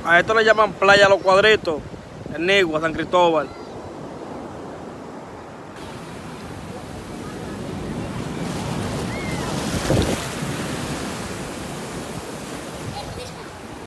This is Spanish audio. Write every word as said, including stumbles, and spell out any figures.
A esto le llaman Playa Los Cuadritos, en Nigua, San Cristóbal.